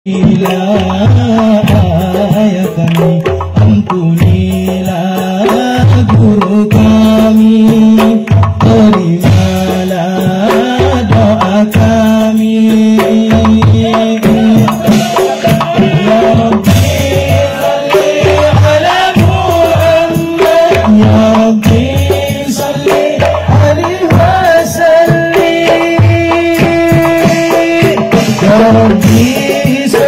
ya kami, ampunilah guru kami, terimalah doa kami. Ya Rabbi salli ala Muhammad, ya Rabbi salli alaihi wa sallim, ya Rabbi